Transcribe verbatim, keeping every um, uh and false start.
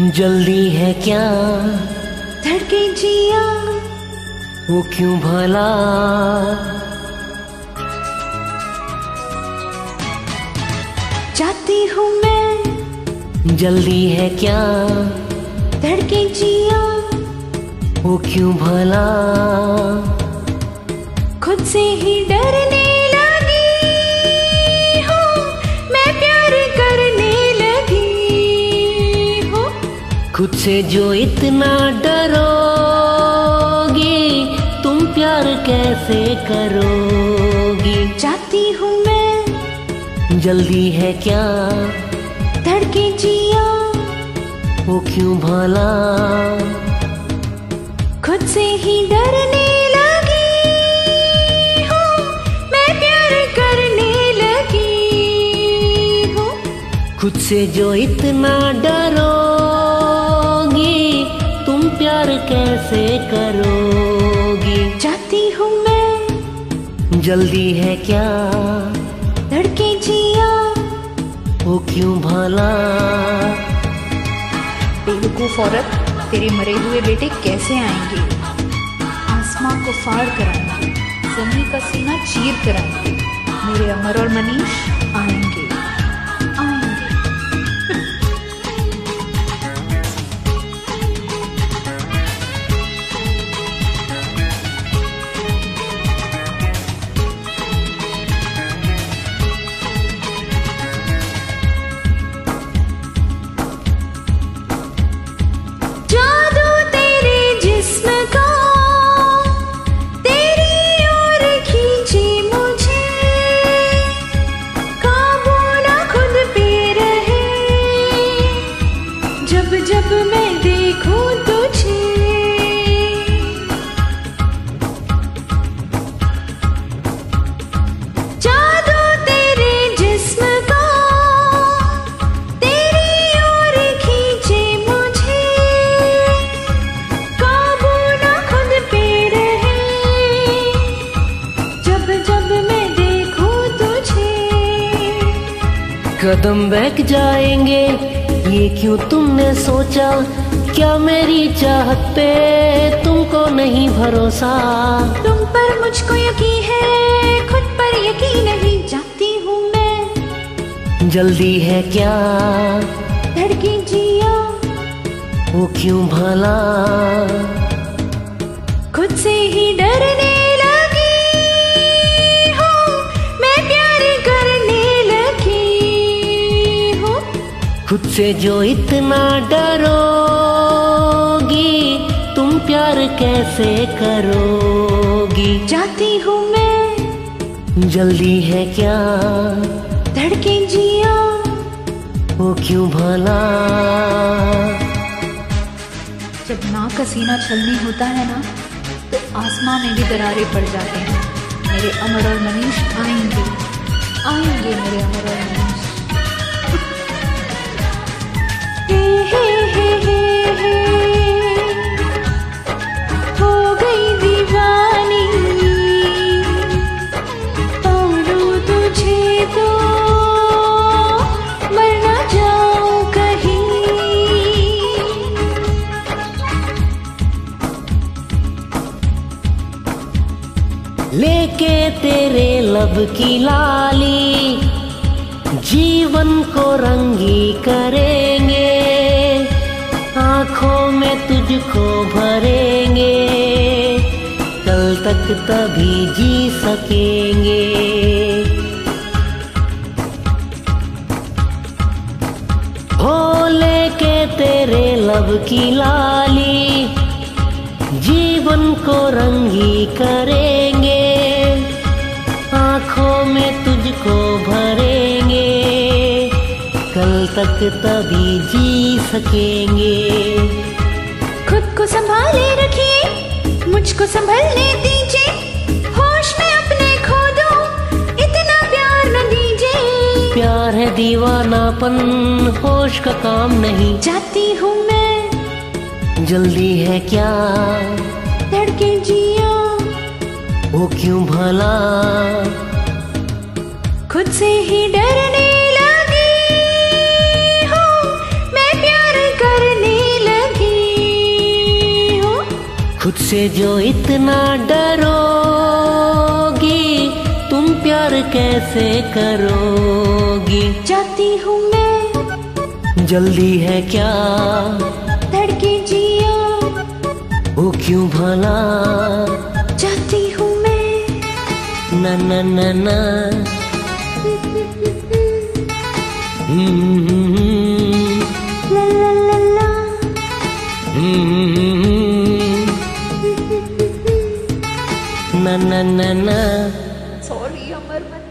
जल्दी है क्या धड़के जिया वो क्यों भला, जाती हूँ मैं जल्दी है क्या धड़के जिया वो क्यों भला, खुद से ही डरने लगी हूँ, मैं प्यार करने लगी हूँ। खुद से जो इतना डरोगी तुम प्यार कैसे करोगी। जाती हूँ मैं जल्दी है क्या धड़के जिया वो क्यों भला, खुद से ही डरने लगी हूँ, मैं प्यार करने लगी हूँ। खुद से जो इतना डरोगी तुम प्यार कैसे करोगी। जाती हूँ मैं जल्दी है क्या धड़के जिया वो क्यों भला। बेवकूफ औरत, तेरे मरे हुए बेटे कैसे आएंगे। आसमां को फाड़ कर आएंगे, जमीन का सीना चीर कर आएंगे, मेरे अमर और मनीष आएंगे आएंगे। जादू तेरे जिस्म का तेरी ओर खींचे मुझे, काबू ना खुद पे रहे जब जब मैं देखूं तुझे। जादू तेरे जिस्म का तेरी ओर खींचे मुझे, काबू ना खुद पे रहे जब जब मैं देखूं तुझे। कदम बहक जाएंगे ये क्यों तुमने सोचा, क्या मेरी चाहत पे तुमको नहीं भरोसा। तुम पर मुझको यकीन है, खुद पर यकीन नहीं। जाती हूँ मैं जल्दी है क्या धड़के जिया वो क्यों भला, खुद से ही डरने लगी हूँ, मैं प्यार करने लगी हूँ। खुद से जो इतना डरोगी तुम प्यार कैसे करोगी। जाती हूँ मैं जल्दी है क्या धड़के जिया वो क्यों भला। जब नाक का सीना छलनी होता है ना, तो आसमां में भी दरारें पड़ जाते हैं। मेरे अमर और मनीष आएंगे आएंगे मेरे अमर और मनीष। हे हे हे हे हे हो गई दीवानी, पालूं तुझे तो मर ना जाऊं कहीं। लेके तेरे लब की लाली जीवन को रंगी करेंगे, आंखों में तुझको भरेंगे, कल तक तभी जी सकेंगे। हो लेके तेरे लब की लाली जीवन को रंगी करेंगे, आंखों में तुझको भरेंगे, कल तक तभी जी सकेंगे। खुद को संभाले रखिए, मुझको संभलने दीजिए, होश में अपने खो दूं, इतना प्यार न दीजिए। प्यार है दीवानापन, होश का काम नहीं। जाती हूँ मैं जल्दी है क्या धड़के जिया वो क्यों भला, खुद से ही डरने लगी हूँ, मैं प्यार करने मुझसे जो इतना डरोगी, तुम प्यार कैसे करोगी? जाती हूँ मैं, जल्दी है क्या? धड़के जिया, वो क्यों भला? जाती हूँ मैं, ना ना ना ना। हम्म, ला ला ला ला। हम्म, ना ना ना ना। सॉरी अमर।